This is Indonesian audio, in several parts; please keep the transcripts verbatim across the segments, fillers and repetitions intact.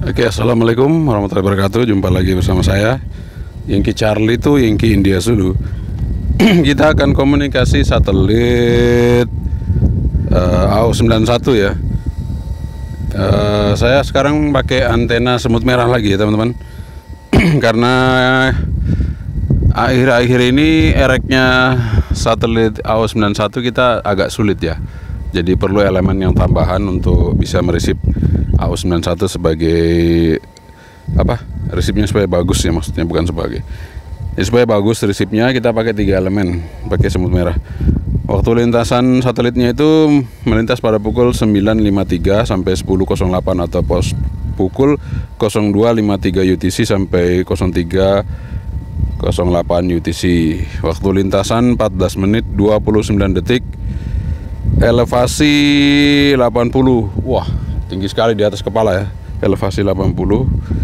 Oke, assalamualaikum warahmatullahi wabarakatuh. Jumpa lagi bersama saya, Yankee Charlie itu Yankee India Zulu. Kita akan komunikasi satelit uh, A U sembilan satu ya. Uh, saya sekarang pakai antena semut merah lagi ya teman-teman. Karena akhir-akhir ini ereknya satelit A U sembilan satu kita agak sulit ya. Jadi perlu elemen yang tambahan untuk bisa meresip A U sembilan satu sebagai apa? Resipnya supaya bagus ya, maksudnya bukan sebagai. Ya, supaya bagus resipnya kita pakai tiga elemen, pakai semut merah. Waktu lintasan satelitnya itu melintas pada pukul sembilan lima puluh tiga sampai sepuluh nol delapan atau pos pukul nol dua lima puluh tiga U T C sampai nol tiga nol delapan U T C. Waktu lintasan empat belas menit dua puluh sembilan detik. Elevasi delapan puluh. Wah, tinggi sekali di atas kepala ya. Elevasi delapan puluh.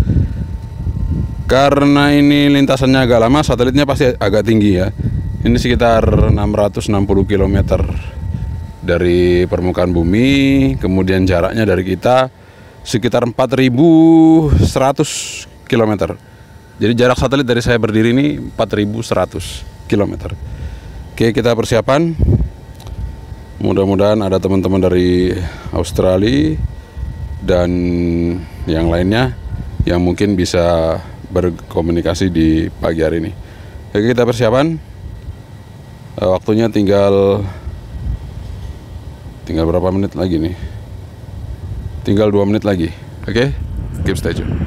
Karena ini lintasannya agak lama, satelitnya pasti agak tinggi ya. Ini sekitar enam ratus enam puluh kilometer dari permukaan bumi. Kemudian jaraknya dari kita sekitar empat ribu seratus kilometer. Jadi jarak satelit dari saya berdiri ini empat ribu seratus kilometer. Oke, kita persiapan. Mudah-mudahan ada teman-teman dari Australia dan yang lainnya yang mungkin bisa berkomunikasi di pagi hari ini. Oke, kita persiapan. Waktunya tinggal tinggal berapa menit lagi nih? Tinggal dua menit lagi. Oke, keep stay tune.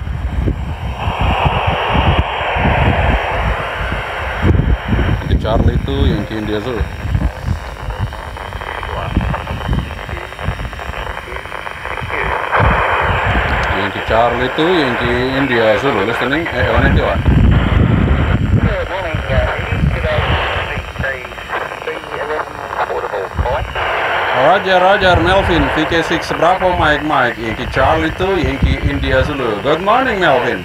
Yankee Charlie itu Yankee India Zulu. Yankee Charlie itu Yankee India Zulu. Listening, eh, on itu what? Roger, Roger, Melvin, V K six Bravo, Mike, Mike, Yankee Charlie itu Yankee India Zulu. Good morning, Melvin.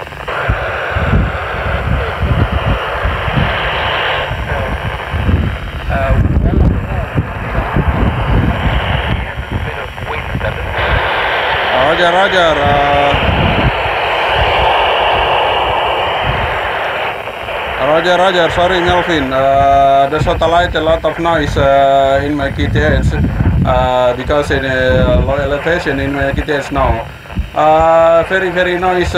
Roger, Roger. Uh, Roger, Roger. Sorry, Melvin. Uh, the satellite a lot of noise uh, in my K T S uh, because in uh, low elevation in my K T S now. Uh, very, very noise uh,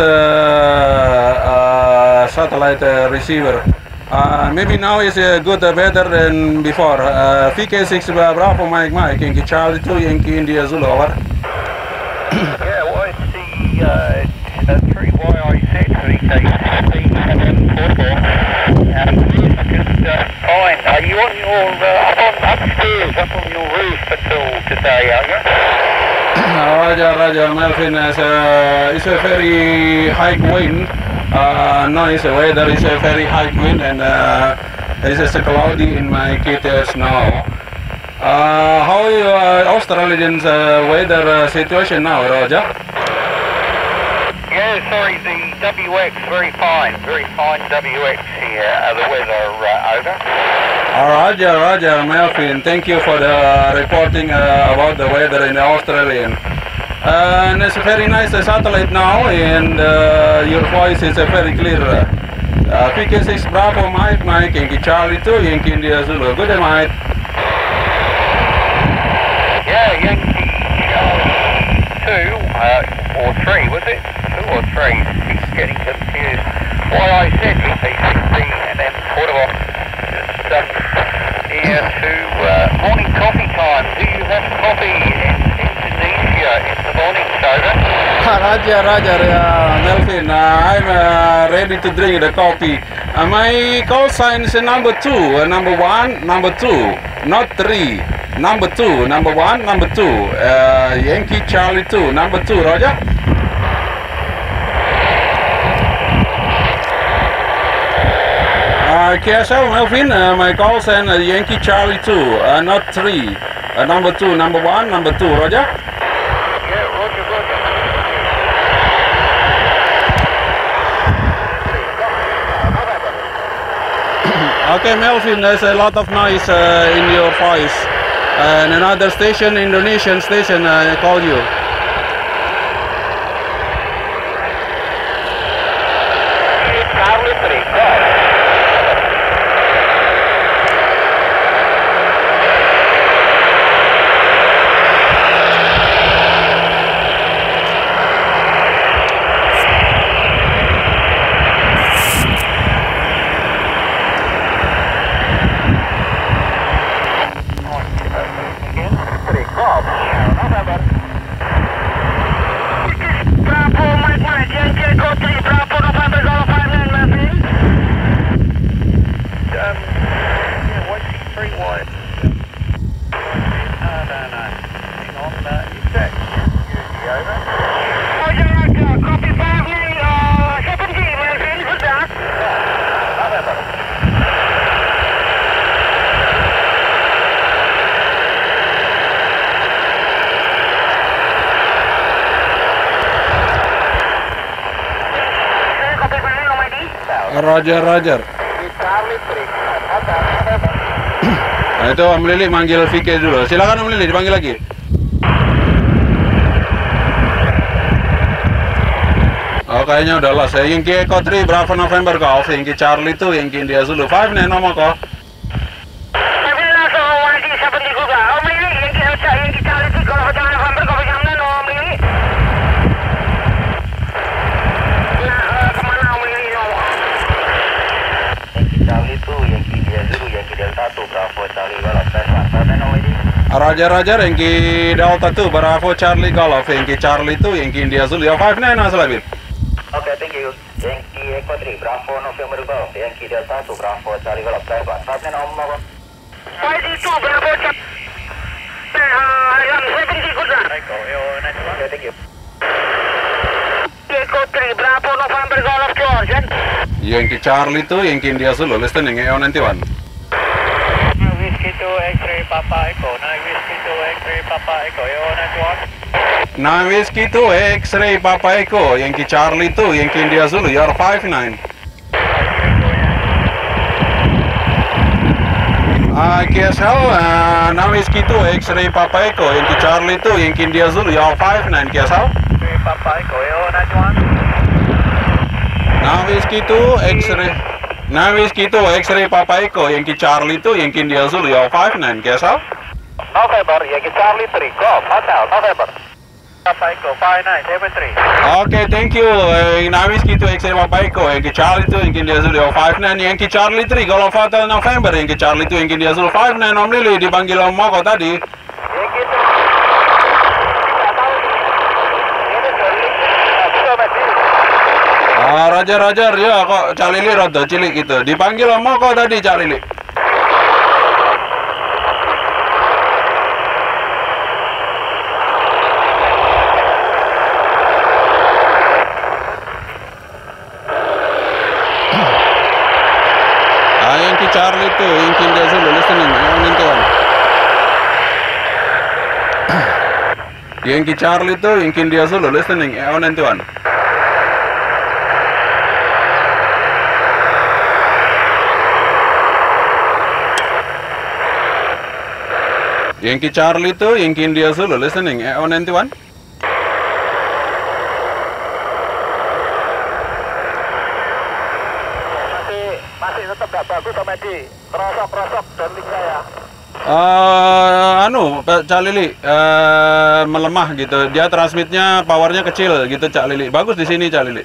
uh, satellite uh, receiver. Uh, maybe now is uh, good, uh, better than before. Uh, V K six Bravo, Mike, Mike, Yankee Charlie two, Yankee India Zulu. Over. Yeah, well, it's the uh, uh, three Y I Z, V K sixteen and then portable. Um, just, uh, fine. Are you on your, uh, up on upstairs, up on your roof until today, are you? Roger, Roger, Melvin. Is a, it's a very high wind. Uh, no, it's a weather is a very high wind and uh, it's a cloudy in my K T S now. Uh, how is uh, Australian uh, weather uh, situation now, Roger? Yeah, sorry, the W X, very fine, very fine W X here, uh, the weather uh, over. Uh, Roger, Roger, Melvin, thank you for the reporting uh, about the weather in Australia. Uh, and it's a very nice uh, satellite now, and uh, your voice is uh, very clear. Uh, V K six Bravo, Mike, Mike, Yankee Charlie two, Yankee India Zulu. Good day, Mike. Yeah, Yankee Charlie two, uh, or three, was it? Two or three? He's getting confused. Why I said V K sixteen and then portable. Just um, here to uh, morning coffee time. Do you have coffee in Indonesia in the morning, Soda? Roger, Roger, uh, Melvin. Uh, I'm uh, ready to drink the coffee. Uh, my call sign is uh, number two, uh, number one, number two, not three. Number two, number one, number two, uh, Yankee Charlie two, number two, Roger. Uh, K S L Melvin, uh, my call sign uh, Yankee Charlie two, uh, not three, uh, number two, number one, number two, Roger. Yeah, Roger, Roger. Okay, Melvin, there's a lot of noise uh, in your voice. And another station, Indonesian station, uh, call you. don't know. Hang on, uh, you check. You over? Roger, roger. Copy five nine, uh, seventy, Melvin, good that. November. Copy five nine, Nomadi. Roger, Roger. Charlie three. November. Nah, itu Om Lili manggil Vicky dulu. Silakan Om Lili dipanggil lagi. Oh, kayaknya udah lost. Yankee Echo three Bravo November Golf, Yankee Charlie two, Yankee India Zulu five nine nomor kok. Tapi langsung Wadi seperti juga. Om Lili, Yankee Elsa, Yankee Charlie three kalau jangan November, kalau jangan Om Lili. Nah, kemana Om Lili? Yankee Charlie two, Yankee India Zulu, Yankee Delta two, Bravo Charlie Golf, Pesawat, Pesawat Om Lili. Roger, Roger, Yankee Delta two Bravo Charlie Golf, Yankee Charlie two, Yankee India Zulu ya five nine asal Labir. Oke, okay, thank you. Yankee Echo three, Bravo November Golf, Yankee Delta two, Bravo Charlie Golf, Pesawat, Pesawat Om Lili. five two, Bravo Charlie. Uh, seventy, good luck. Okay, thank you. Echo three, Bravo November Golf, George. Yankee Charlie two, Yankee India Zulu listening A O ninety-one. Whiskey two, X-ray, Papa Echo. nine Whiskey two, X-ray, Papa Echo. A O ninety-one. nine Whiskey two X-ray Papa Echo, Yankee Charlie two, Yankee India Zulu, you're five nine. Uh, K S L, uh, nine Whiskey two X-ray Papa Echo, Yankee Charlie two, Yankee India Zulu, you're five nine, K S L. X-ray, Papa Echo. A O ninety-one. nine Whiskey two X-ray, nine Whiskey two X-ray Papa Echo, Yankee Charlie two, Yankee India Zulu, you're five nine, K S L. November, Yankee Charlie three, Golf, Hotel, November. Papa Echo, five nine, seven three. Okay, thank you. Uh, nine Whiskey two X-ray Papa Echo, Yankee Charlie two, Yankee India Zulu, you're five nine, Yankee Charlie three, Golf Hotel November, Yankee Charlie two, Yankee India Zulu, five nine, Om Lili, dipanggil Om Moko tadi. Yankee three. Tidak tahu ini. Ini Charlie. Coba sih. Ah, Roger, Roger, ya kok Cak Lili rada cilik gitu. Dipanggil Om Moko tadi Cak Lili. Ah, Yankee Charlie two, Yankee India Zulu, listening, A O ninety-one. Yankee Charlie two, Yankee India Zulu, listening, A O ninety-one. Yankee Charlie two, Yankee India Zulu, listening, A O ninety-one. Masih masih tetap gak bagus sama di rosok-rosok donting saya. Uh, anu, Cak Lili, uh, melemah gitu. Dia transmitnya powernya kecil gitu, Cak Lili. Bagus di sini, Cak Lili.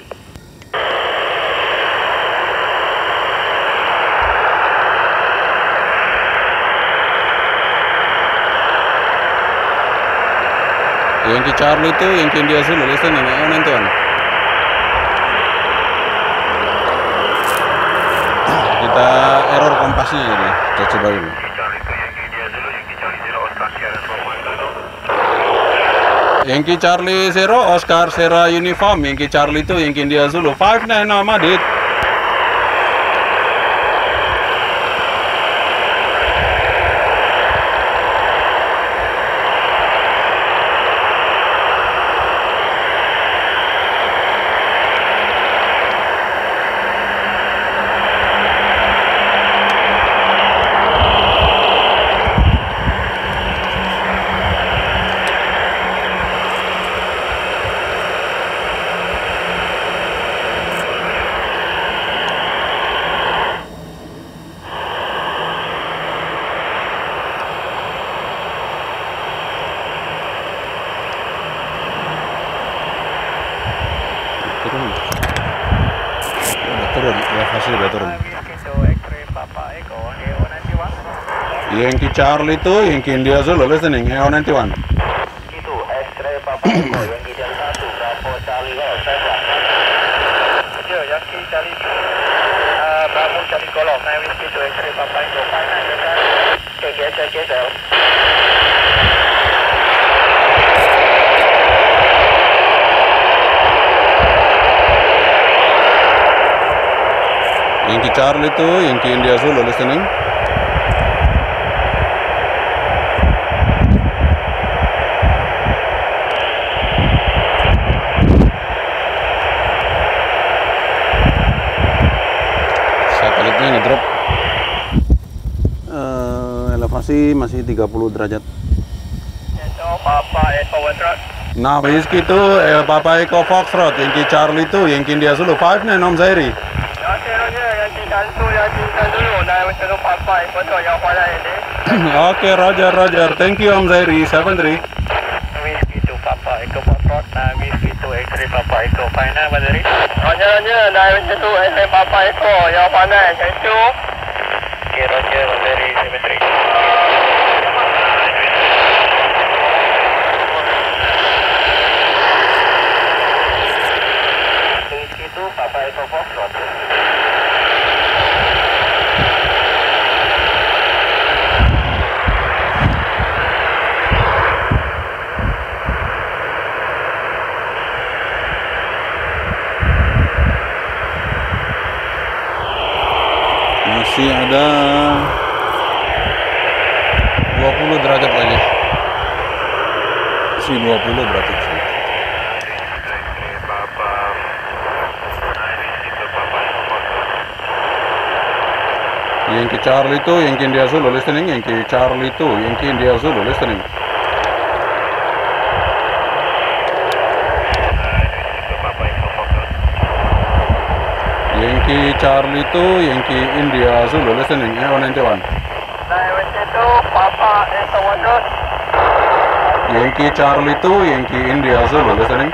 Yankee Charlie two, Yankee India Zulu, listening, A O ninety-one. Kita error kompasnya jadi. Kita coba dulu. Yankee Charlie zero, Oscar Sierra Uniform, Yankee Charlie two, Yankee India Zulu, five nine nama Dit. Turun. Udah turun, elevasi udah turun. Yankee Charlie two, Yankee India Zulu, listening, A O ninety-one. Itu X-ray Papa Echo, Yankee Delta two, Bravo Charlie Golf, Pesawat. Yo, Yankee Charlie two, uh, Bravo Charlie Golf, nine Whiskey two, X-ray Papa Echo, five nine, K G S L, K G S L. Yankee Charlie to Yankee India Zulu listening. Satelitnya ngedrop. Uh, elevasi masih tiga puluh derajat. Papa Echo Foxtrot. Nah, Whiskey to eh, Papa Echo Foxtrot, Yankee Charlie to Yankee India Zulu five nine Om Zairi. Roger, Roger, Yankee Tansu, Yankee Tansu, nine Zulu Papa Echo to yang pada ini. Okay, Roger, Roger. Thank you Om Zairi seven three. Whiskey to Papa Echo Foxtrot, nah Whiskey to X-ray Papa Echo five nine Om Zairi. Roger, Roger, nine Zulu X-ray Papa Echo yang pada thank you. Okay, Roger, Om Zairi seven three. Papa Echo Foxtrot. Masih ada dua puluh derajat lagi. Masih dua puluh berarti. Yankee Charlie to Yankee India Zulu listening. Yankee Charlie to Yankee India Zulu listening. Yankee Charlie to Yankee India Zulu listening. E O ninety-one. Papa Echo Foxtrot. Yankee Charlie to Yankee India Zulu listening.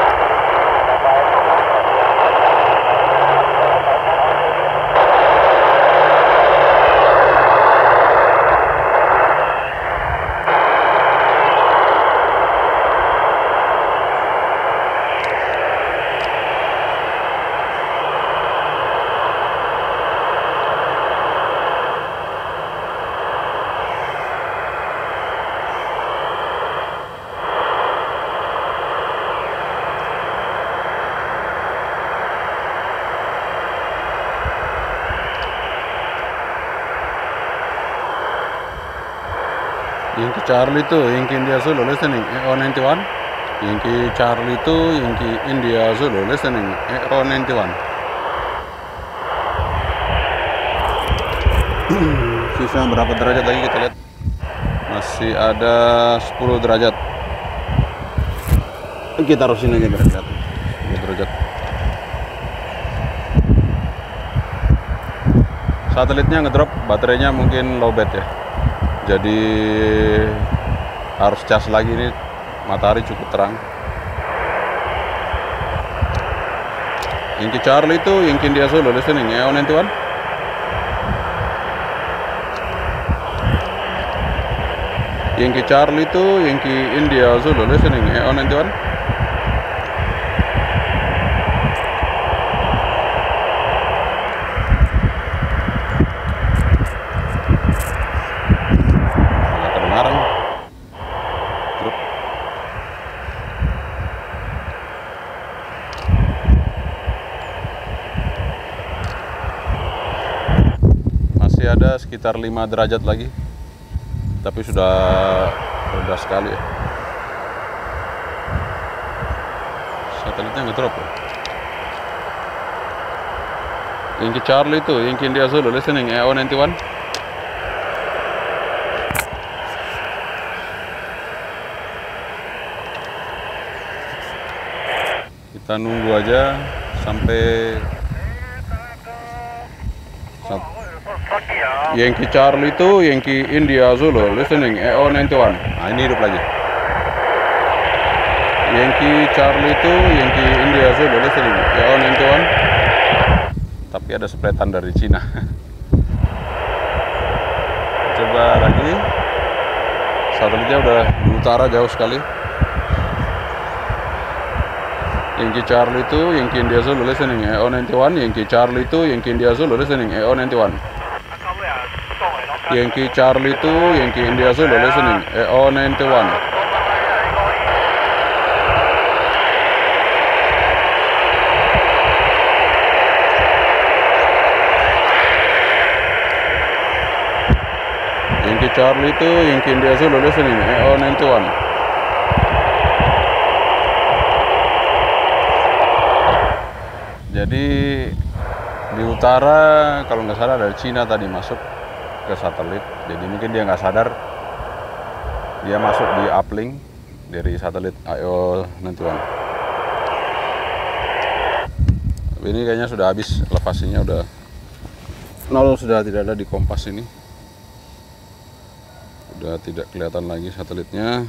Yankee Charlie to Yankee India Zulu listening. E O ninety-one. Yankee Charlie to Yankee India Zulu listening. E O ninety-one. Sisa berapa derajat lagi kita lihat? Masih ada sepuluh derajat. Kita taruhin aja berat sepuluh derajat. Satelitnya ngedrop, baterainya mungkin low bat ya. Jadi harus cas lagi nih, matahari cukup terang. Yankee Charlie to Yankee India Zulu listening. E O ninety-one. Yankee Charlie to Yankee India Zulu listening. E O ninety-one. Ada sekitar lima derajat lagi, tapi sudah rendah sekali ya. Satelitnya ngedrop ya. Yankee Charlie itu Yankee India Zulu listening. E O ninety-one. Kita nunggu aja sampai Yankee Charlie to Yankee India Zulu listening. E O ninety-one. Nah, ini hidup lagi. Yankee Charlie to Yankee India Zulu listening. E O ninety-one. Tapi ada spretan dari Cina. Coba lagi. Satelitnya udah di utara jauh sekali. Yankee Charlie to Yankee India Zulu listening. E O ninety-one. Yankee Charlie to Yankee India Zulu listening. E O ninety-one. Yankee Charlie to Yankee India Zulu listening. E O ninety-one. Charlie itu Yankee India Zulu listening A O sembilan satu. Jadi di utara kalau nggak salah dari Cina tadi masuk ke satelit, jadi mungkin dia nggak sadar dia masuk di uplink dari satelit A O sembilan satu. Ini kayaknya sudah habis elevasinya, udah nol, sudah tidak ada di kompas ini, udah tidak kelihatan lagi satelitnya.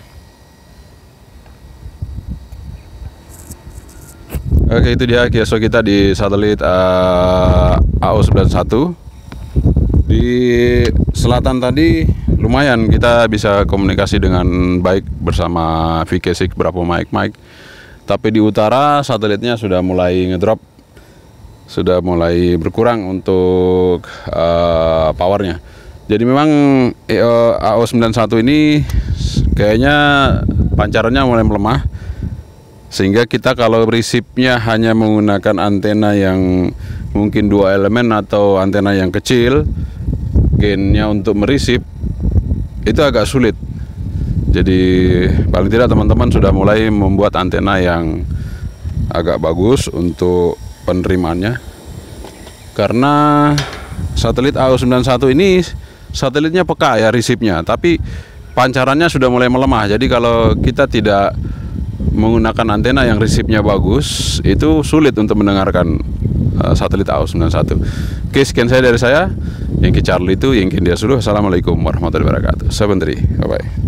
Oke, itu dia kiosok kita di satelit uh, A O sembilan satu. Di selatan tadi lumayan kita bisa komunikasi dengan baik bersama V K enam berapa mic-mic. Tapi di utara satelitnya sudah mulai ngedrop, sudah mulai berkurang untuk uh, powernya. Jadi memang A O sembilan satu ini kayaknya pancarannya mulai melemah, sehingga kita kalau berisipnya hanya menggunakan antena yang mungkin dua elemen atau antena yang kecil, gainnya untuk merisip itu agak sulit. Jadi paling tidak teman-teman sudah mulai membuat antena yang agak bagus untuk penerimaannya, karena satelit A O sembilan satu ini satelitnya peka ya risipnya, tapi pancarannya sudah mulai melemah. Jadi kalau kita tidak menggunakan antena yang risipnya bagus, itu sulit untuk mendengarkan uh, satelit A O sembilan satu. Oke, sekian saya dari saya, Yankee Charlie itu Yankee India Zulu. Assalamualaikum warahmatullahi wabarakatuh. Sebentar, bye bye.